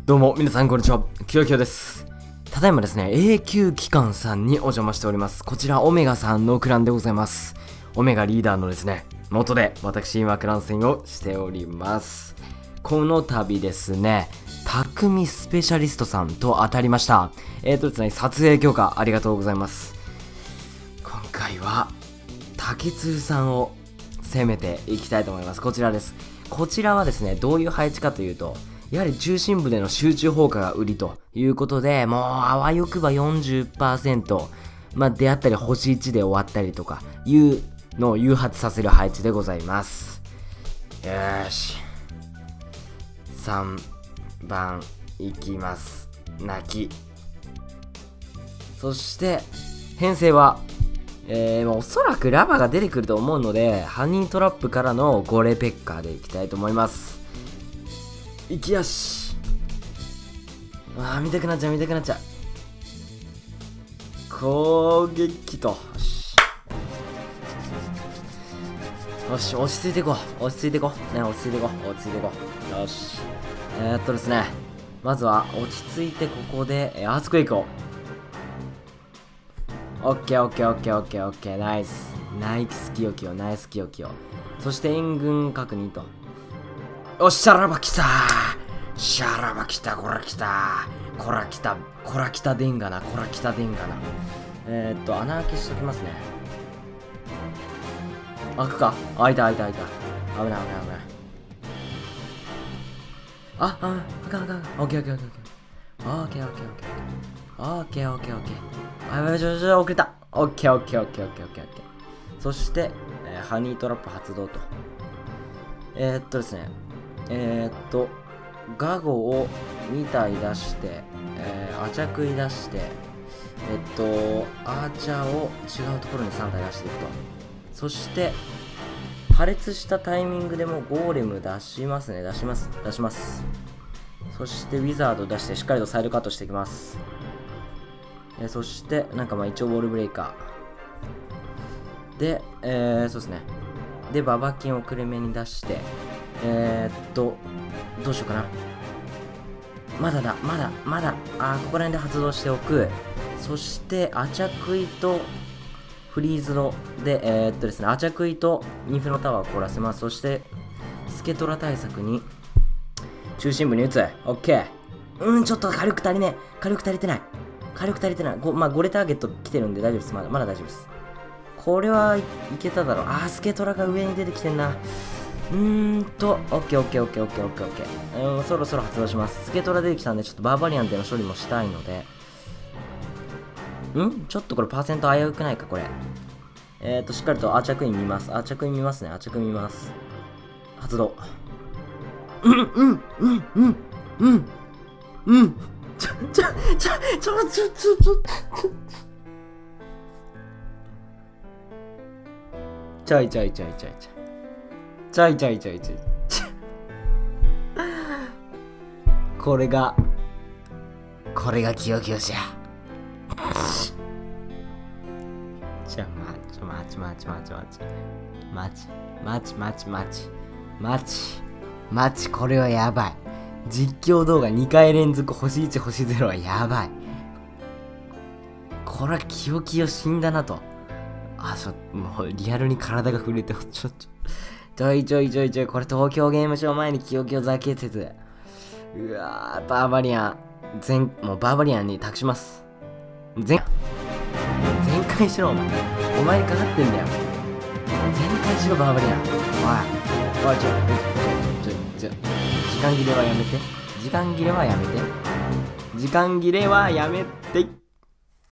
どうも皆さんこんにちは、きよきよです。ただいまですね、永久機関さんにお邪魔しております。こちらオメガさんのクランでございます。オメガリーダーのですね、元で私今クラン戦をしております。この度ですね、匠スペシャリストさんと当たりました。ですね、撮影許可ありがとうございます。今回は竹鶴さんを攻めていきたいと思います。こちらです。こちらはですね、どういう配置かというと、やはり中心部での集中砲火が売りということで、もうあわよくば 40%、であったり星1で終わったりとかいうのを誘発させる配置でございます。よーし。3番いきます。泣き。そして、編成は、おそらくラバが出てくると思うので、ハニートラップからのゴレペッカーでいきたいと思います。いきやし。見たくなっちゃう。攻撃と。よし、落ち着いていこう。よし。ですね。まずは落ち着いてここで、アースクエイクを。オッケー。ナイスキヨキヨ。そして援軍確認と。おっしゃらば来た。こら来たでんがな。穴開けしときますね。開くか。開いた。危ない。あかん。オッケー。遅れた。オッケー。そして、ハニートラップ発動と。ですね。ガゴを2体出して、アチャ食い出して、アーチャーを違うところに3体出していくと。そして、破裂したタイミングでもゴーレム出しますね。出します。そして、ウィザード出してしっかりとサイドカットしていきます。そして、一応ウォールブレイカー。で、そうですね。で、ババキンを遅れ目に出して、どうしようかな。まだ。ここら辺で発動しておく。そして、アチャクイとフリーズので、ですね、アチャクイとインフェノタワーを凍らせます。そして、スケトラ対策に、中心部に打つ。オッケー。ちょっと火力足りてない。ゴレターゲット来てるんで大丈夫です。まだ大丈夫です。これはいけただろう。スケトラが上に出てきてんな。オッケー。そろそろ発動します。スケトラ出てきたんで、ちょっとバーバリアンでの処理もしたいので。ちょっとこれパーセント危うくないか、これ。しっかりとアーチャークイーン見ます。発動。ちょい。これがキヨキヨじゃ。待ち、これはやばい。実況動画2回連続星1星0はやばい。これはキヨキヨ死んだなと。もうリアルに体が震えて、ちょい、これ東京ゲームショウ前にキヨキヨザケ説。うわー、バーバリアン。もうバーバリアンに託します。全開しろ、お前にかかってんだよ。全開しろ、バーバリアン。おい、時間切れはやめて。